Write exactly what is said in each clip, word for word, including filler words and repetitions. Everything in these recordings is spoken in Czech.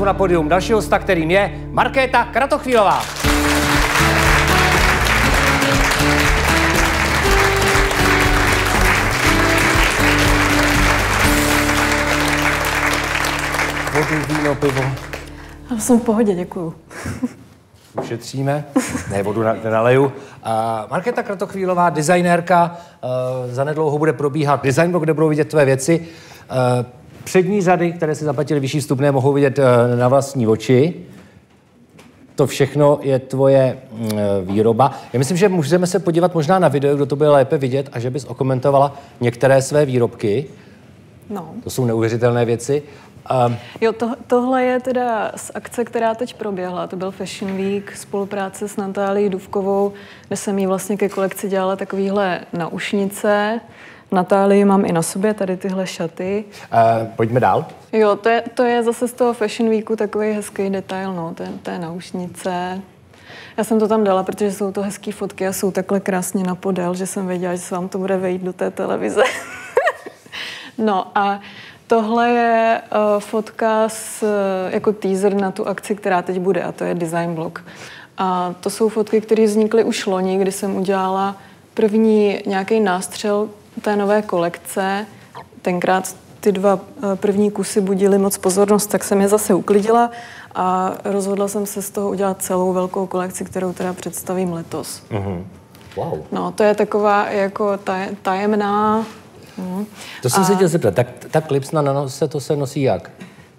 pozvu na podium dalšího hosta, kterým je Markéta Kratochvílová. Vodu, víno, pivo. Já jsem v pohodě, děkuju. Ušetříme. Ne, vodu nenaleju. Uh, Markéta Kratochvílová, designérka. Uh, zanedlouho bude probíhat design blog, kde budou vidět tvé věci. Uh, přední řady, které si zaplatili vyšší vstupné, mohou vidět uh, na vlastní oči. To všechno je tvoje uh, výroba. Já myslím, že můžeme se podívat možná na video, kdo to bude lépe vidět a že bys okomentovala některé své výrobky. No. To jsou neuvěřitelné věci. Um, jo, to, tohle je teda z akce, která teď proběhla. To byl Fashion Week, spolupráce s Natálií Dufkovou, kde jsem jí vlastně ke kolekci dělala takovýhle naušnice. Natálii mám i na sobě, tady tyhle šaty. Uh, pojďme dál. Jo, to je, to je zase z toho Fashion Weeku takový hezký detail, no, to je, to je naušnice. Já jsem to tam dala, protože jsou to hezký fotky a jsou takhle krásně na podél, že jsem věděla, že se vám to bude vejít do té televize. No a tohle je uh, fotka s, jako teaser na tu akci, která teď bude, a to je design blog. A to jsou fotky, které vznikly už loni, kdy jsem udělala první nějaký nástřel té nové kolekce. Tenkrát ty dva uh, první kusy budily moc pozornost, tak jsem je zase uklidila a rozhodla jsem se z toho udělat celou velkou kolekci, kterou teda představím letos. Mm-hmm. Wow. No, to je taková jako taj, tajemná. Mm. To jsem a... se chtěl zeptat, tak ta klipsna na nose, to se nosí jak?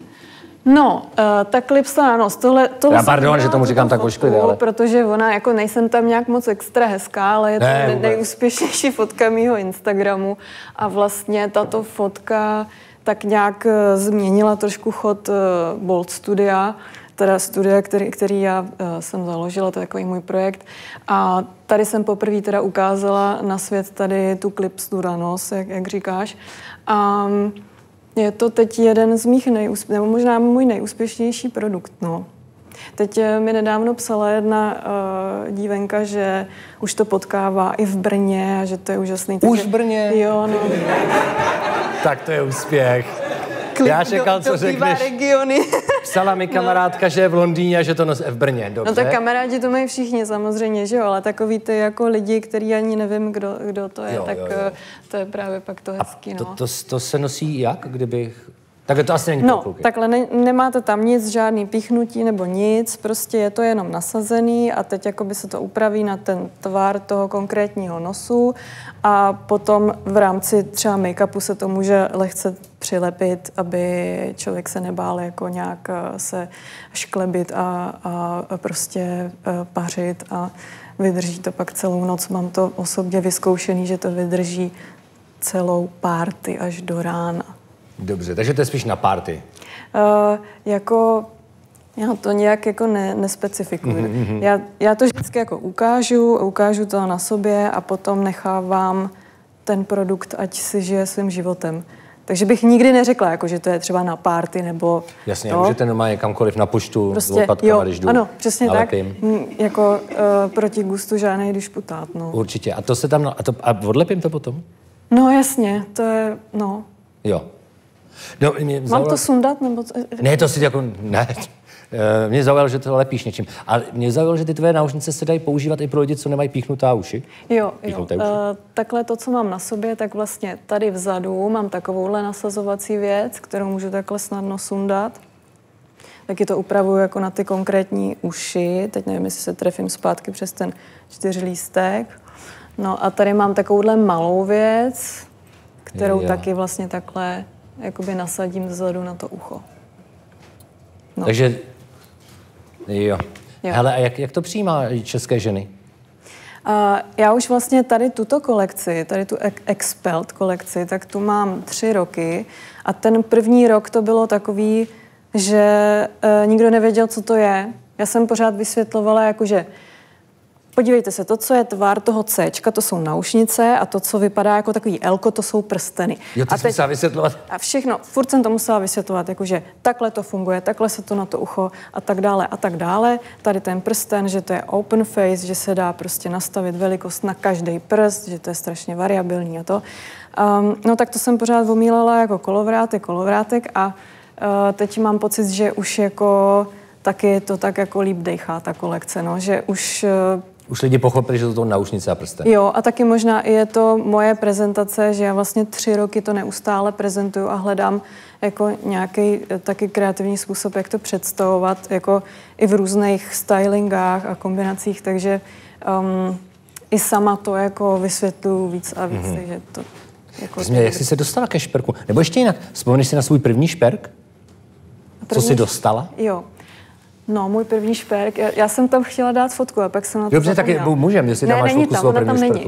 No, uh, ta klipsna na nos, tohle... tohle Já pardon, že tomu říkám tak ošklivě, ale... Protože ona, jako nejsem tam nějak moc extra hezká, ale je to ne, nej, nejúspěšnější fotka mýho Instagramu a vlastně tato fotka tak nějak uh, změnila trošku chod uh, Bold Studia, teda studia, který, který já uh, jsem založila, to je takový můj projekt. A tady jsem poprvé teda ukázala na svět tady tu klipsnu na nos, jak, jak říkáš. Um, je to teď jeden z mých nejúspěšnějších, nebo možná můj nejúspěšnější produkt, no. Teď mi nedávno psala jedna uh, dívenka, že už to potkává i v Brně a že to je úžasný. Už v Brně? Jo, no. Tak to je úspěch. Klip Já čekal, do, co do řekneš. Regiony. Psala mi kamarádka, no. Že je v Londýně a že to nosí v Brně. Dobře. No tak kamarádi to mají všichni samozřejmě, že jo, ale takový ty jako lidi, který ani nevím, kdo, kdo to je, jo, tak jo, jo. To je právě pak to hezký, to, no. To, to, to se nosí jak, kdybych... Tak to asi není no, pro kluky. Takhle ne, nemáte tam nic, žádný píchnutí nebo nic, prostě je to jenom nasazený a teď jakoby se to upraví na ten tvar toho konkrétního nosu a potom v rámci třeba make-upu se to může lehce přilepit, aby člověk se nebál jako nějak se šklebit a, a prostě pařit a vydrží to pak celou noc. Mám to osobně vyzkoušený, že to vydrží celou party až do rána. Dobře, takže to je spíš na party. Uh, jako, já to nějak jako ne, nespecifikuji. Mm-hmm. Já, já to vždycky jako ukážu, ukážu to na sobě a potom nechávám ten produkt, ať si žije svým životem. Takže bych nikdy neřekla, jako, že to je třeba na party nebo... Jasně, to. Můžete normálně kamkoliv na poštu prostě, s lopatkama, když jdu. Ano, přesně nalepím. Tak. M, jako uh, proti gustu žádnej disputát, no. Určitě. A to se tam... A, to, a odlepím to potom? No jasně, to je... No. Jo. No, mě Mám zaujalo... to sundat, nebo... Ne, to si jako... Ne. Mě zaujalo, že to lepíš něčím. Ale mě zaujalo, že ty tvoje náušnice se dají používat i pro lidi, co nemají píchnutá uši. Jo, jo. Uši. Uh, takhle to, co mám na sobě, tak vlastně tady vzadu mám takovouhle nasazovací věc, kterou můžu takhle snadno sundat. Taky to upravuju jako na ty konkrétní uši. Teď nevím, jestli se trefím zpátky přes ten čtyřlístek. No a tady mám takovouhle malou věc, kterou jo. taky vlastně takhle jakoby nasadím vzadu na to ucho. No. Takže, jo. jo. Hele, a jak, jak to přijímá české ženy? Uh, já už vlastně tady tuto kolekci, tady tu Expelt kolekci, tak tu mám tři roky a ten první rok to bylo takový, že uh, nikdo nevěděl, co to je. Já jsem pořád vysvětlovala, jakože podívejte se, to, co je tvar toho Cčka, to jsou naušnice a to, co vypadá jako takový Elko, to jsou prsteny. Jo, to a jsem musela vysvětlovat. A všechno, furt jsem to musela vysvětlovat, jakože takhle to funguje, takhle se to na to ucho a tak dále a tak dále. Tady ten prsten, že to je open face, že se dá prostě nastavit velikost na každý prst, že to je strašně variabilní a to. Um, no tak to jsem pořád omílala jako kolovrátek, kolovrátek a teď mám pocit, že už jako taky to tak jako líp dejchá ta kolekce, no, že už... Už lidi pochopili, že to jsou náušnice a prsten. Jo, a taky možná i je to moje prezentace, že já vlastně tři roky to neustále prezentuju a hledám jako nějaký taky kreativní způsob, jak to představovat, jako i v různých stylingách a kombinacích, takže um, i sama to jako vysvětluju víc a víc, mm-hmm. takže to... Jako Mě, jak jsi se dostala ke šperku? Nebo ještě jinak, vzpomeneš si na svůj první šperk? První... Co jsi dostala? Jo. No, můj první šperk, já, já jsem tam chtěla dát fotku a pak jsem na to Dobře, tak můžeme, jestli tam máš fotku svého prvního šperku.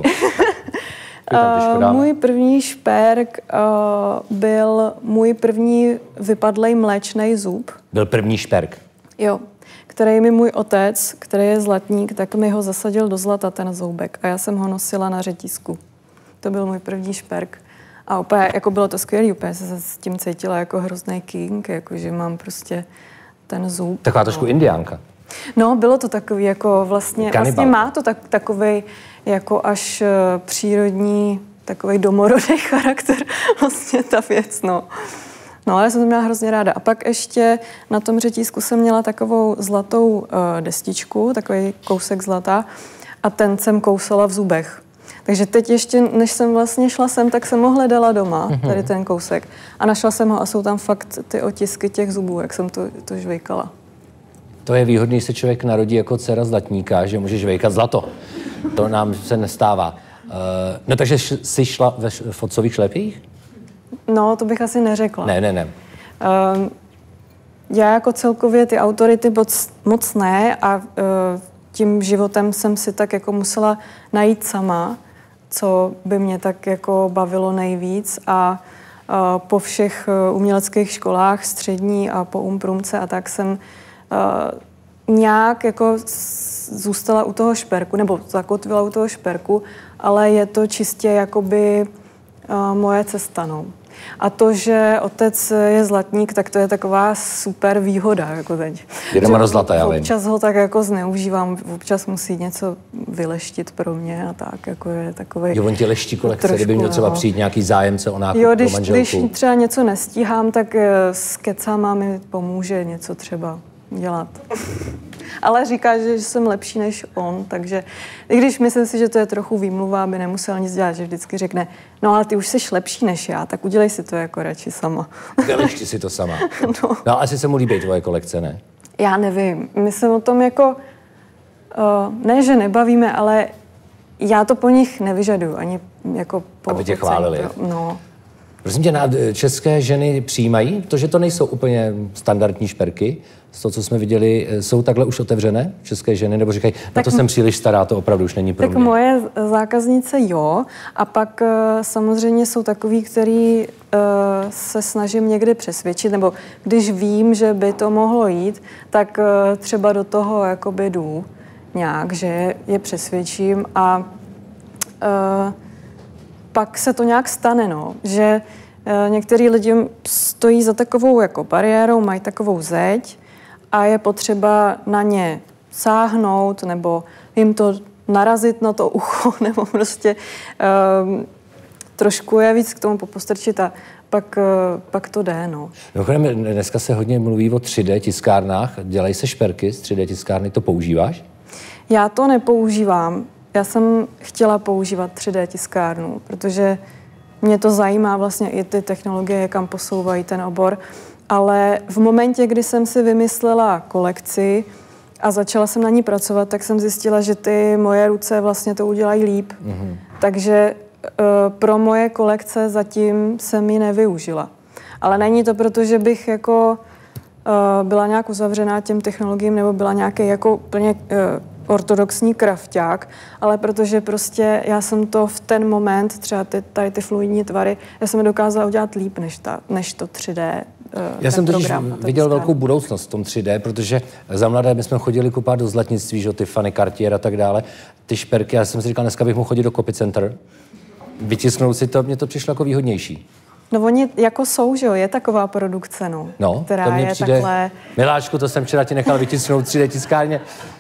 uh, můj první šperk uh, byl můj první vypadlej mléčnej zub. Byl první šperk? Jo, který mi můj otec, který je zlatník, tak mi ho zasadil do zlata, ten zoubek. A já jsem ho nosila na řetízku. To byl můj první šperk. A úplně, jako bylo to skvělý, úplně se s tím cítila jako hrozný king, jako že mám prostě ten zub. Taková trošku indiánka. No, bylo to takový, jako vlastně, vlastně má to tak, takovej jako až uh, přírodní, takovej domorodý charakter, vlastně ta věc, no. No, ale jsem to měla hrozně ráda. A pak ještě na tom řetízku jsem měla takovou zlatou uh, destičku, takový kousek zlata a ten jsem kousala v zubech. Takže teď ještě, než jsem vlastně šla sem, tak jsem ho hledala doma, tady ten kousek. A našla jsem ho a jsou tam fakt ty otisky těch zubů, jak jsem to, to žvejkala. To je výhodný, že se člověk narodí jako dcera zlatníka, že může žvejkat zlato. To nám se nestává. Uh, no takže jsi šla ve fotcových šlepích? No, to bych asi neřekla. Ne, ne, ne. Uh, já jako celkově ty autority moc, moc ne a uh, tím životem jsem si tak jako musela najít sama, co by mě tak jako bavilo nejvíc a uh, po všech uh, uměleckých školách střední a po Umprumce a tak jsem uh, nějak jako zůstala u toho šperku, nebo zakotvila u toho šperku, ale je to čistě jakoby uh, moje cesta, no. A to, že otec je zlatník, tak to je taková super výhoda, jako teď. Jenom do zlata, já vím. Občas ho tak jako zneužívám, občas musí něco vyleštit pro mě a tak, jako je takovej... Jo, on ti leští kolekce, trošku, kdyby měl třeba no. přijít nějaký zájemce o nákup jo, pro když, manželku. když třeba něco nestíhám, tak s kecama mi pomůže něco třeba dělat. Ale říká, že jsem lepší než on, takže i když myslím si, že to je trochu výmluva, aby nemusel nic dělat, že vždycky řekne, no ale ty už jsi lepší než já, tak udělej si to jako radši sama. Vylešti si to sama. No. No asi se mu líbí tvoje kolekce, ne? Já nevím, my se o tom jako, uh, ne, že nebavíme, ale já to po nich nevyžaduju, ani jako po... Aby tě chválili. No. Prosím tě, české ženy přijímají to, že to nejsou úplně standardní šperky? Z toho, co jsme viděli, jsou takhle už otevřené české ženy? Nebo říkají, na to jsem příliš stará, to opravdu už není pro tak mě? Tak moje zákaznice jo. A pak samozřejmě jsou takový, který uh, se snažím někdy přesvědčit, nebo když vím, že by to mohlo jít, tak uh, třeba do toho jakoby jdu nějak, že je přesvědčím a uh, pak se to nějak stane, no, že uh, některý lidi stojí za takovou jako bariérou, mají takovou zeď a je potřeba na ně sáhnout nebo jim to narazit na to ucho nebo prostě um, trošku je víc k tomu popostrčit a pak, uh, pak to jde, no. Mimochodem, dneska se hodně mluví o tři dé tiskárnách. Dělají se šperky z tři dé tiskárny, to používáš? Já to nepoužívám. Já jsem chtěla používat tři dé tiskárnu, protože mě to zajímá vlastně i ty technologie, kam posouvají ten obor. Ale v momentě, kdy jsem si vymyslela kolekci a začala jsem na ní pracovat, tak jsem zjistila, že ty moje ruce vlastně to udělají líp. Mm-hmm. Takže uh, pro moje kolekce zatím jsem ji nevyužila. Ale není to proto, že bych jako uh, byla nějak uzavřená těm technologiím nebo byla nějaký jako úplně uh, ortodoxní krafťák, ale protože prostě já jsem to v ten moment, třeba ty, tady ty fluidní tvary, já jsem je dokázala udělat líp než, ta, než to tři dé. Já jsem totiž viděl velkou budoucnost v tom tři dé, protože za mladé my jsme chodili kupovat do zlatnictví, že Tiffany, Cartier a tak dále, ty šperky, já jsem si říkal, dneska bych mohl chodit do Copy Center, vytisknout si to, mně to přišlo jako výhodnější. No oni jako jsou, že jo, je taková produkce, no, no která to mně je přijde, takhle... Miláčku, to jsem včera ti nechal vytisknout tři dé tiskárně.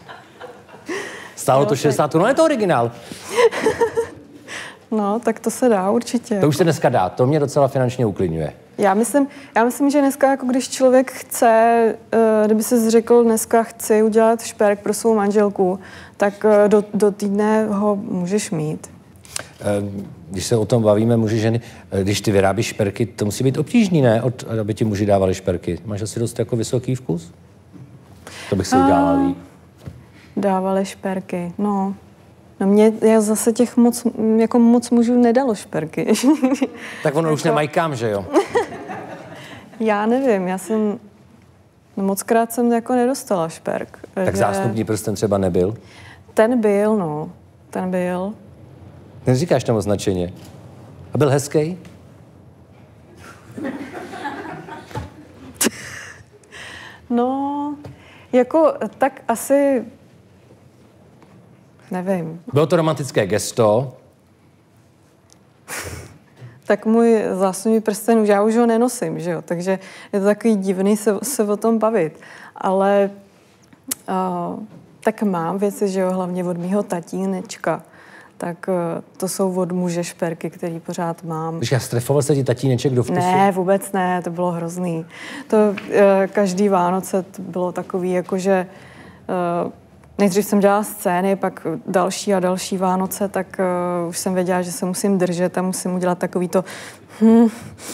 Stálo jo, to šedesát korun, ale je to originál. No, tak to se dá určitě. To už se dneska dá, to mě docela finančně uklidňuje. Já myslím, já myslím, že dneska, jako když člověk chce, kdyby se řekl, dneska chci udělat šperk pro svou manželku, tak do, do týdne ho můžeš mít. Když se o tom bavíme, muži, ženy, když ty vyrábíš šperky, to musí být obtížný, ne? Od, aby ti muži dávali šperky. Máš asi dost jako vysoký vkus? To bych si udělala líp. Dávali šperky, no. No mě já zase těch moc, jako moc mužů nedalo šperky. Tak ono jako... už nemají kam, že jo? Já nevím, já jsem, no mockrát jsem jako nedostala šperk. Tak že... zástupní prsten třeba nebyl? Ten byl, no, ten byl. Neříkáš tam označeně. A byl hezký? No, jako tak asi... Nevím. Bylo to romantické gesto? Tak můj zásuvní prsten, už já už ho nenosím, že jo? Takže je to takový divný se, se o tom bavit. Ale uh, tak mám věci, že jo, hlavně od mýho tatínečka. Tak uh, to jsou od muže šperky, který pořád mám. Když já strefoval se ti tatíneček do vkusu? Ne, vůbec ne, to bylo hrozný. To uh, každý Vánoce to bylo takový, jakože... Uh, Nejdřív jsem dělala scény, pak další a další Vánoce, tak uh, už jsem věděla, že se musím držet a musím udělat takový to hm,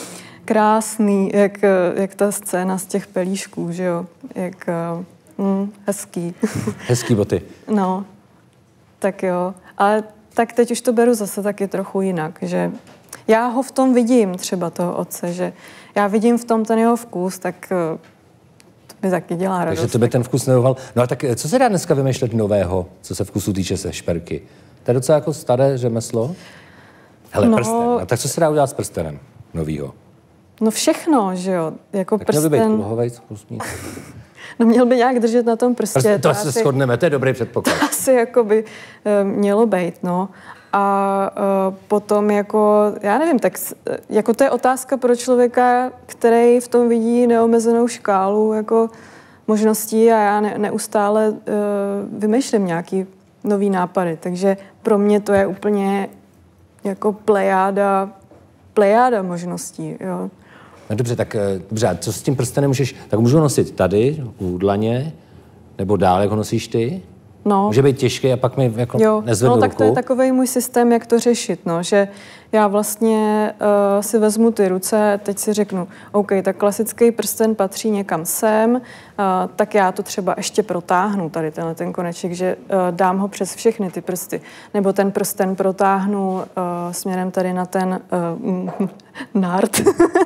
krásný, jak, jak ta scéna z těch pelíšků, že jo, jak uh, hm, hezký. Hezký boty. No, tak jo, ale tak teď už to beru zase taky trochu jinak, že já ho v tom vidím třeba toho otce, že já vidím v tom ten jeho vkus, tak... Uh, mi taky dělá radost. Takže tebe ten vkus nedoval. No a tak co se dá dneska vymýšlet nového, co se vkusu týče se šperky? To je docela jako staré řemeslo. Hele, no, prsten. A tak co se dá udělat s prstenem novýho? No všechno, že jo. Jako tak prsten... měl by být kulhovej, zkusmít. No měl by nějak držet na tom prstě. Prst, to, to asi se shodneme, to je dobrý předpoklad. To asi jako by uh, mělo být, no. A uh, potom jako, já nevím, tak jako to je otázka pro člověka, který v tom vidí neomezenou škálu jako možností a já ne, neustále uh, vymýšlím nějaký nový nápady. Takže pro mě to je úplně jako plejáda, plejáda možností, jo. No dobře, tak dobře, a co s tím prstenem můžeš, tak můžu nosit tady, u dlaně, nebo dál, jak ho nosíš ty? No. Může být těžký a pak mi jako jo, nezvedl no, tak ruku. to je takovej můj systém, jak to řešit, no, že já vlastně uh, si vezmu ty ruce, teď si řeknu, OK, tak klasický prsten patří někam sem, uh, tak já to třeba ještě protáhnu, tady tenhle ten koneček, že uh, dám ho přes všechny ty prsty, nebo ten prsten protáhnu uh, směrem tady na ten uh, nárt.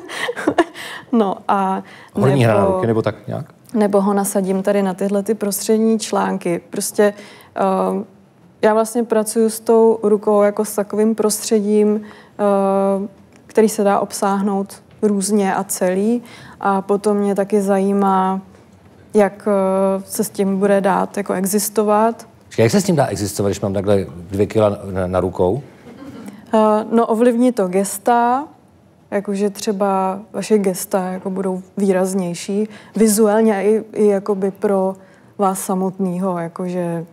No a Horní nebo... hra na ruky, nebo tak nějak? Nebo ho nasadím tady na tyhle ty prostřední články. Prostě uh, já vlastně pracuji s tou rukou jako s takovým prostředím, uh, který se dá obsáhnout různě a celý. A potom mě taky zajímá, jak uh, se s tím bude dát jako existovat. Jak se s tím dá existovat, když mám takhle dvě kila na, na rukou? Uh, no ovlivní to gesta, jakože třeba vaše gesta jako budou výraznější, vizuálně i, i jakoby pro vás samotného, jakože,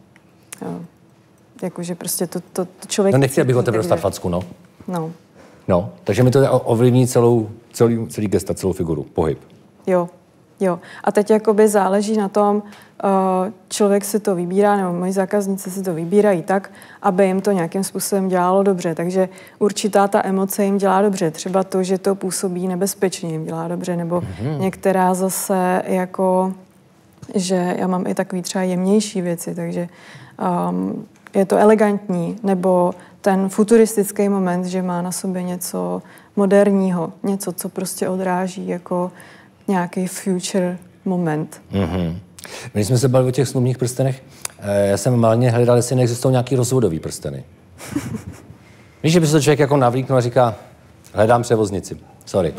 jakože prostě to, to, to člověk... No nechtěl bych o tebe dostat facku, no. No. No, takže mi to ovlivní celou, celý, celý gesta, celou figuru, pohyb. Jo, jo. A teď jakoby záleží na tom, uh, člověk si to vybírá, nebo moji zákazníci si to vybírají tak, aby jim to nějakým způsobem dělalo dobře. Takže určitá ta emoce jim dělá dobře. Třeba to, že to působí nebezpečně, jim dělá dobře. Nebo mm-hmm. některá zase jako, že já mám i takový třeba jemnější věci, takže um, je to elegantní. Nebo ten futuristický moment, že má na sobě něco moderního, něco, co prostě odráží jako nějaký future moment. Mm-hmm. My jsme se bavili o těch snubních prstenech. Já jsem malně hledal, jestli neexistují nějaký rozvodový prsteny. Víš, že by se to člověk jako navlíknul a říká, hledám převoznici. Sorry.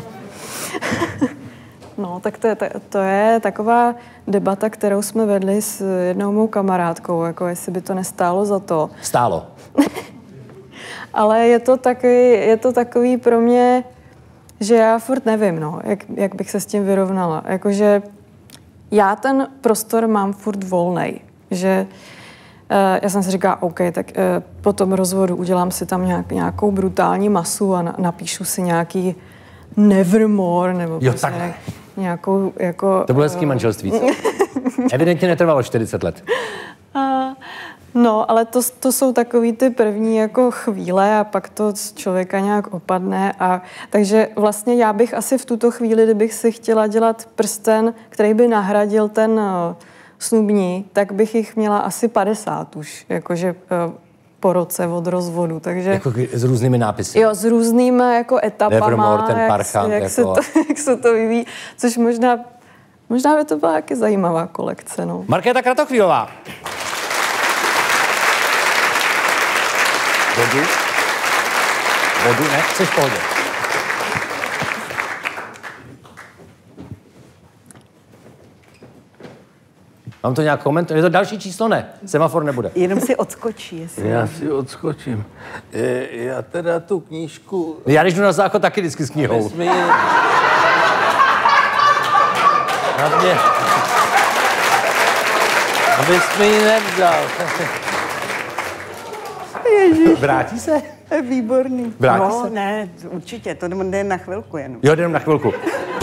No, tak to je, to je taková debata, kterou jsme vedli s jednou mou kamarádkou, jako jestli by to nestálo za to. Stálo. Ale je to takový, je to takový pro mě, že já furt nevím, no, jak, jak bych se s tím vyrovnala. Jakože já ten prostor mám furt volnej, že uh, já jsem si říkala, OK, tak uh, po tom rozvodu udělám si tam nějak, nějakou brutální masu a na, napíšu si nějaký Nevermore, nebo Jo, prostě tak. nějakou jako... To bylo hezký manželství. Evidentně netrvalo čtyřicet let. A, no, ale to, to jsou takový ty první jako chvíle a pak to z člověka nějak opadne. A, takže vlastně já bych asi v tuto chvíli, kdybych si chtěla dělat prsten, který by nahradil ten uh, snubní, tak bych jich měla asi padesát už, jakože uh, po roce od rozvodu. Takže, jako s různými nápisy. Jo, s různými jako etapama, Nevermore, ten jak, parchant, jak, jako... se to, jak se to vyvíjí, což možná, možná by to byla taky zajímavá kolekce. No. Markéta Kratochvílová. Vodu? Vodu? Ne? Jsi v pohodě. Mám to nějak komentovat? Je to další číslo? Ne. Semafor nebude. Jenom si odskočí, jestli... Já si odskočím. E, já teda tu knížku... Já když jdu na záchod, taky vždycky s knihou. Abys mi... Na mě... Abys mi ji nevzal. Ježiš, Vrátí se? to je výborný. Vrátí no, se? ne, určitě, to jde na chvilku jenom. Jo, jenom na chvilku.